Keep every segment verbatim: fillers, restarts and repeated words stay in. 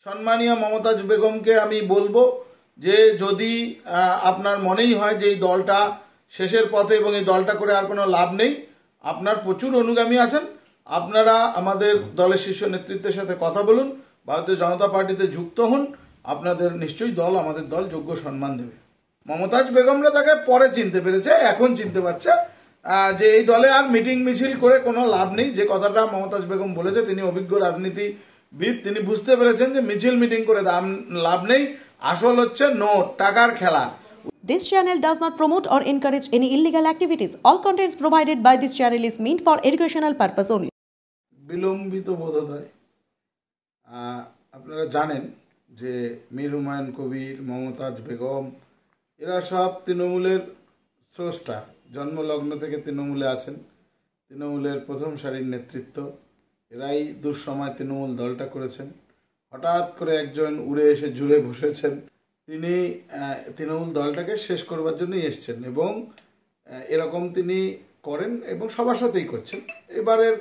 সম্মানীয় মমতাজ বেগমকে আমি বলবো যে যদি আপনার মনেই হয় যে এই দলটা শেষের পথে এবং এই দলটা করে আর কোনো লাভ নেই, আপনার প্রচুর অনুগামী আছেন, আপনারা আমাদের দলের শীর্ষ নেতৃত্বের সাথে কথা বলুন, ভারতীয় জনতা পার্টিতে যুক্ত হন, আপনাদের নিশ্চয়ই দল আমাদের দল যোগ্য সম্মান দেবে। মমতাজ বেগমরা তাকে পরে চিনতে পেরেছে, এখন চিনতে পারছে যে এই দলে আর মিটিং মিছিল করে কোনো লাভ নেই। যে কথাটা মমতাজ বেগম বলেছে, তিনি অভিজ্ঞ রাজনীতিবিদ, তিনি বুঝতে পেরেছেন যে মিছিল মিটিং করে লাভ নেই, আসল হচ্ছে নোট, টাকার খেলা। This channel does not promote or encourage any illegal activities. All contents provided by this channel is meant for educational purpose only. বিলম্বিত বোধোদয়। আপনারা জানেন যে মীর হুমায়ুন কবির, মমতাজ বেগম এরা সব তৃণমূলের স্রষ্টা, জন্মলগ্ন থেকে তৃণমূলে আছেন, তৃণমূলের প্রথম সারির নেতৃত্ব, এরাই দুঃসময় তৃণমূল দলটা করেছেন। হঠাৎ করে একজন উড়ে এসে জুড়ে বসেছেন, তিনি তৃণমূল দলটাকে শেষ করবার জন্যই এসছেন এবং এরকম তিনি করেন এবং সবার সাথেই করছেন। এবারের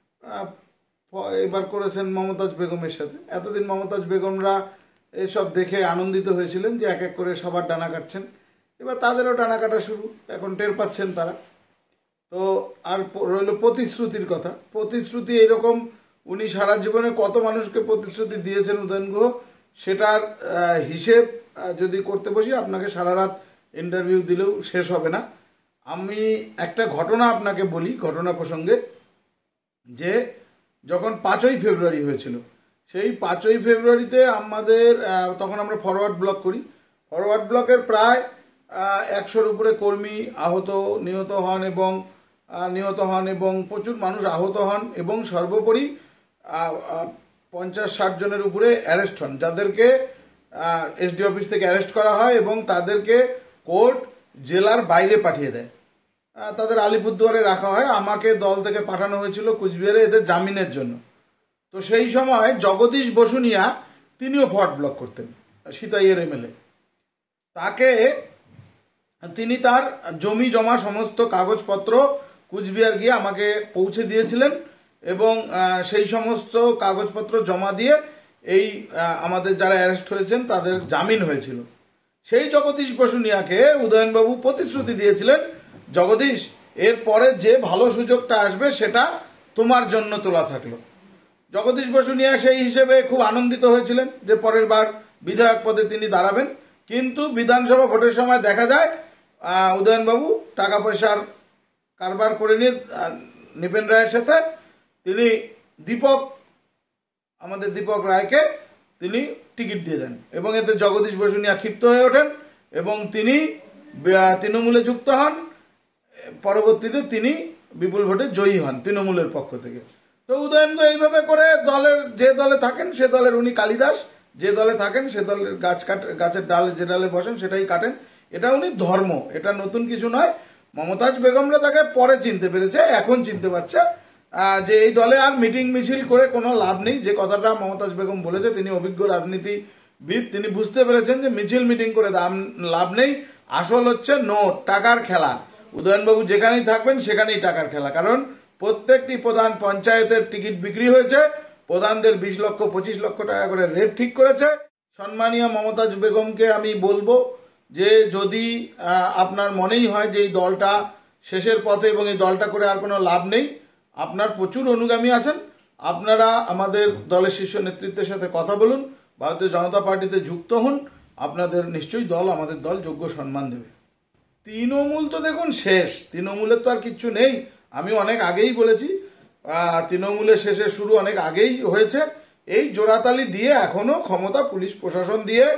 এবার করেছেন মমতাজ বেগমের সাথে। এতদিন মমতাজ বেগমরা এসব দেখে আনন্দিত হয়েছিলেন যে এক এক করে সবার ডানা কাটছেন, এবার তাদেরও ডানা কাটা শুরু, এখন টের পাচ্ছেন তারা। তো আর রইল প্রতিশ্রুতির কথা। প্রতিশ্রুতি এইরকম উনি সারা জীবনে কত মানুষকে প্রতিশ্রুতি দিয়েছেন উদয়ন গুহ, সেটার হিসেব যদি করতে বসি আপনাকে সারা রাত ইন্টারভিউ দিলেও শেষ হবে না। আমি একটা ঘটনা আপনাকে বলি, ঘটনা প্রসঙ্গে, যে যখন পাঁচই ফেব্রুয়ারি হয়েছিল, সেই পাঁচই ফেব্রুয়ারিতে আমাদের তখন আমরা ফরওয়ার্ড ব্লক করি, ফরওয়ার্ড ব্লকের প্রায় একশোর উপরে কর্মী আহত নিহত হন এবং নিহত হন এবং প্রচুর মানুষ আহত হন এবং সর্বোপরি পঞ্চাশ ষাট জনের উপরে অ্যারেস্ট হন, যাদেরকে এসডি অফিস থেকে অ্যারেস্ট করা হয় এবং তাদেরকে কোর্ট জেলার বাইরে পাঠিয়ে দেয়, তাদের আলিপুরদুয়ারে রাখা হয়। আমাকে দল থেকে পাঠানো হয়েছিল কুচবিহারে এদের জামিনের জন্য। তো সেই সময় জগদীশ বসুনিয়া তিনিও ফরওয়ার্ড ব্লক করতেন, সিতাইয়ের এমএলএ। তাকে তিনি তার জমি জমা সমস্ত কাগজপত্র কুচবিহার গিয়ে আমাকে পৌঁছে দিয়েছিলেন এবং সেই সমস্ত কাগজপত্র জমা দিয়ে এই আমাদের যারা অ্যারেস্ট হয়েছেন তাদের জামিন হয়েছিল। সেই জগদীশ বসুনিয়াকে উদয়নবাবু প্রতিশ্রুতি দিয়েছিলেন, জগদীশ এরপরে যে ভালো সুযোগটা আসবে সেটা তোমার জন্য তোলা থাকলো। জগদীশ বসুনিয়া সেই হিসেবে খুব আনন্দিত হয়েছিলেন যে পরের বার বিধায়ক পদে তিনি দাঁড়াবেন, কিন্তু বিধানসভা ভোটের সময় দেখা যায় উদয়নবাবু টাকা পয়সার কারবার করে নিয়ে নিপেন রায়ের সাথে তিনি দীপক আমাদের দীপক রায়কে তিনি টিকিট দিয়ে দেন এবং এতে জগদীশ বসুনিয়া ক্ষিপ্ত হয়ে ওঠেন এবং তিনি তৃণমূলে যুক্ত হন। পরবর্তীতে তিনি বিপুল ভোটে জয়ী হন তৃণমূলের পক্ষ থেকে। তো উদয়নগো এইভাবে করে দলের যে দলে থাকেন সে দলের উনি কালিদাস, যে দলে থাকেন সে দলের গাছ কাট গাছের ডালে যে ডালে বসেন সেটাই কাটেন, এটা উনি ধর্ম, এটা নতুন কিছু নয়। মমতাজ বেগমরা তাকে পরে চিনতে পেরেছে, এখন চিনতে পারছে যে এই দলে আর মিটিং মিছিল করে কোনো লাভ নেই। যে কথাটা মমতাজ বেগম বলেছে, তিনি অভিজ্ঞ রাজনীতিবিদ, তিনি বুঝতে পেরেছেন যে মিছিল মিটিং করে লাভ নেই, আসল হচ্ছে নোট, টাকার খেলা। উদয়নবাবু যেখানেই থাকবেন সেখানেই টাকার খেলা, কারণ প্রত্যেকটি প্রধান পঞ্চায়েতের টিকিট বিক্রি হয়েছে, প্রধানদের বিশ লক্ষ পঁচিশ লক্ষ টাকা করে রেট ঠিক করেছে। সম্মানীয় মমতাজ বেগমকে আমি বলবো যে যদি আপনার মনেই হয় যে এই দলটা শেষের পথে এবং এই দলটা করে আর কোনো লাভ নেই, আপনার প্রচুর অনুগামী আছেন, আপনারা আমাদের দলের শীর্ষ নেতৃত্বের সাথে কথা বলুন, ভারতীয় জনতা পার্টিতে যুক্ত হন, আপনাদের নিশ্চয়ই দল আমাদের দল যোগ্য সম্মান দেবে। তৃণমূল তো দেখুন শেষ, তৃণমূলের তো আর কিচ্ছু নেই। আমি অনেক আগেই বলেছি তৃণমূলের শেষের শুরু অনেক আগেই হয়েছে। এই জোড়াতালি দিয়ে এখনো ক্ষমতা পুলিশ প্রশাসন দিয়ে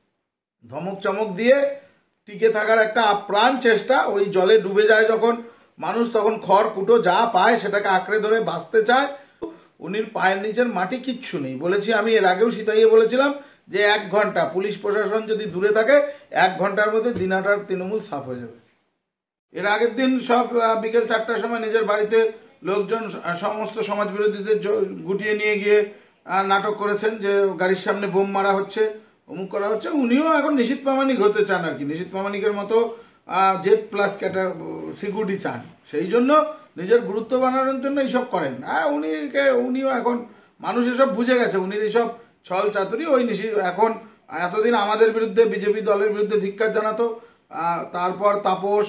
ধমক চমক দিয়ে টিকে থাকার একটা আপ্রাণ চেষ্টা। ওই জলে ডুবে যায় যখন মানুষ, তখন খড় কুটো যা পায় সেটাকে আঁকড়ে ধরে বাঁচতে চায়। উনির পায়ের নিচের মাটি কিচ্ছু নেই। বলেছি আমি এর আগেও সিতাইয়ে বলেছিলাম যে এক ঘন্টা পুলিশ প্রশাসন যদি দূরে থাকে, এক ঘন্টার মধ্যে দিনাটার তৃণমূল সাফ হয়ে যাবে। এর আগের দিন সব বিকেল চারটার সময় নিজের বাড়িতে লোকজন সমস্ত সমাজ বিরোধীদের গুটিয়ে নিয়ে গিয়ে নাটক করেছেন যে গাড়ির সামনে বোম মারা হচ্ছে, অমুক করা হচ্ছে। উনিও এখন নিশীথ প্রামাণিক হতে চান আর কি, নিশীথ প্রামাণিকের মতো জেড প্লাস ক্যাটা সিকিউরিটি চান, সেই জন্য নিজের গুরুত্ব বানানোর জন্য এইসব করেন। হ্যাঁ উনিকে উনিও এখন মানুষ এসব বুঝে গেছে, উনি এইসব ছল চাতুরি ওই নিশি এখন এতদিন আমাদের বিরুদ্ধে বিজেপি দলের বিরুদ্ধে ধিক্কার জানাতো, তারপর তাপস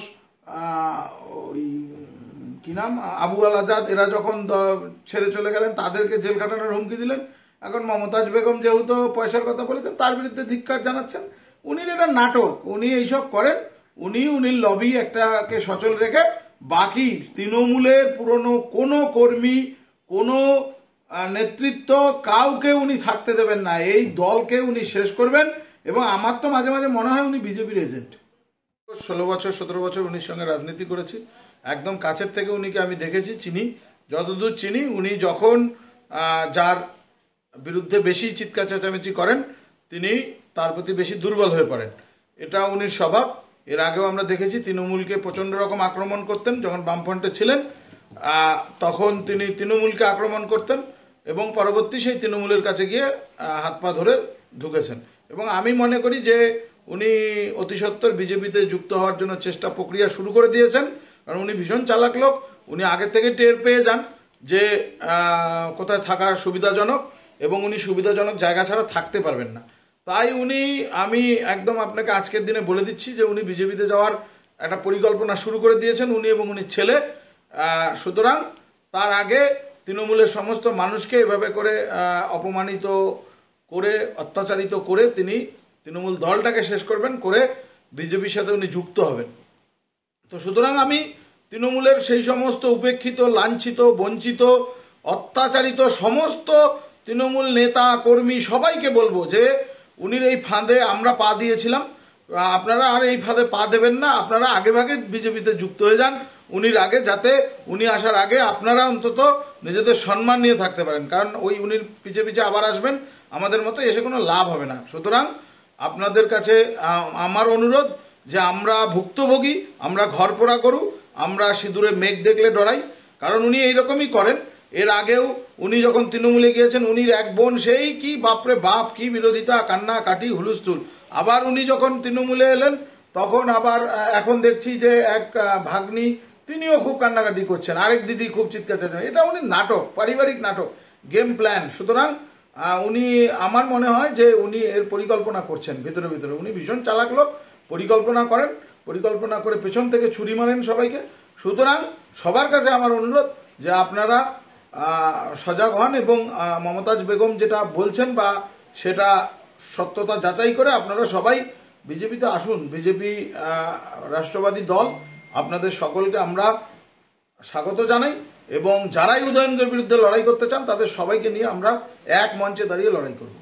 ওই কি নাম আবু আল আজাদ এরা যখন ছেড়ে চলে গেলেন তাদেরকে জেল খাটানোর হুমকি দিলেন। এখন মমতাজ বেগম যেহেতু পয়সার কথা বলেছেন তার বিরুদ্ধে ধিক্কার জানাচ্ছেন। উনি এটা নাটক, উনি এইসব করেন, উনি উনির লবি একটাকে সচল রেখে বাকি তৃণমূলের পুরনো কোনো কর্মী কোনো নেতৃত্ব কাউকে উনি থাকতে দেবেন না, এই দলকে উনি শেষ করবেন। এবং আমার তো মাঝে মাঝে মনে হয় উনি বিজেপির এজেন্ট। ষোলো বছর সতেরো বছর উনির সঙ্গে রাজনীতি করেছি, একদম কাছের থেকে উনিকে আমি দেখেছি, চিনি, যতদূর চিনি। উনি যখন যার বিরুদ্ধে বেশি চিৎকার চেঁচামেচি করেন তিনি তার প্রতি বেশি দুর্বল হয়ে পড়েন, এটা উনির স্বভাব। এর আগেও আমরা দেখেছি তৃণমূলকে প্রচণ্ড রকম আক্রমণ করতেন, যখন বামফ্রন্টে ছিলেন তখন তিনি তৃণমূলকে আক্রমণ করতেন এবং পরবর্তী সেই তৃণমূলের কাছে গিয়ে হাত পা ধরে ঢুকেছেন। এবং আমি মনে করি যে উনি অতি সত্বর বিজেপিতে যুক্ত হওয়ার জন্য চেষ্টা প্রক্রিয়া শুরু করে দিয়েছেন, কারণ উনি ভীষণ চালাক লোক। উনি আগে থেকে টের পেয়ে যান যে কোথায় থাকা সুবিধাজনক এবং উনি সুবিধাজনক জায়গা ছাড়া থাকতে পারবেন না। তাই উনি আমি একদম আপনাকে আজকের দিনে বলে দিচ্ছি যে উনি বিজেপিতে যাওয়ার একটা পরিকল্পনা শুরু করে দিয়েছেন, উনি এবং উনির ছেলে। সুতরাং তার আগে তৃণমূলের সমস্ত মানুষকে এভাবে করে অপমানিত করে অত্যাচারিত করে তিনি তৃণমূল দলটাকে শেষ করবেন, করে বিজেপির সাথে উনি যুক্ত হবেন। তো সুতরাং আমি তৃণমূলের সেই সমস্ত উপেক্ষিত, লাঞ্ছিত, বঞ্চিত, অত্যাচারিত সমস্ত তৃণমূল নেতা কর্মী সবাইকে বলবো যে উনির এই ফাঁদে আমরা পা দিয়েছিলাম, আপনারা আর এই ফাঁদে পা দেবেন না। আপনারা আগে ভাগে বিজেপিতে যুক্ত হয়ে যান উনির আগে, যাতে উনি আসার আগে আপনারা অন্তত নিজেদের সম্মান নিয়ে থাকতে পারেন। কারণ ওই উনির পিছে পিছে আবার আসবেন, আমাদের মতো এসে কোনো লাভ হবে না। সুতরাং আপনাদের কাছে আমার অনুরোধ যে আমরা ভুক্তভোগী, আমরা ঘর পোড়া করু, আমরা সিঁদুরে মেঘ দেখলে ডরাই। কারণ উনি এইরকমই করেন। এর আগেও উনি যখন তৃণমূলে গিয়েছেন উনির এক বোন সেই কি বাপরে বাপ কি বিরোধিতা, কান্না কাটি হুলুস্থুল। আবার উনি যখন তৃণমূলে এলেন তখন আবার এখন দেখছি যে এক ভাগ্নি তিনিও খুব কান্নাকাটি করছেন, আরেক দিদি খুব চিৎকার চেঁচাচ্ছেন। এটা উনি নাটক, পারিবারিক নাটক, গেম প্ল্যান। সুতরাং উনি আমার মনে হয় যে উনি এর পরিকল্পনা করছেন ভিতরে ভিতরে। উনি ভীষণ চালাক লোক, পরিকল্পনা করেন, পরিকল্পনা করে পেছন থেকে ছুরি মারেন সবাইকে। সুতরাং সবার কাছে আমার অনুরোধ যে আপনারা সজাগ হন এবং মমতাজ বেগম যেটা বলছেন বা সেটা সত্যতা যাচাই করে আপনারা সবাই বিজেপিতে আসুন। বিজেপি রাষ্ট্রবাদী দল, আপনাদের সকলকে আমরা স্বাগত জানাই এবং যারাই উদয়নদের বিরুদ্ধে লড়াই করতে চান তাদের সবাইকে নিয়ে আমরা এক মঞ্চে দাঁড়িয়ে লড়াই করব।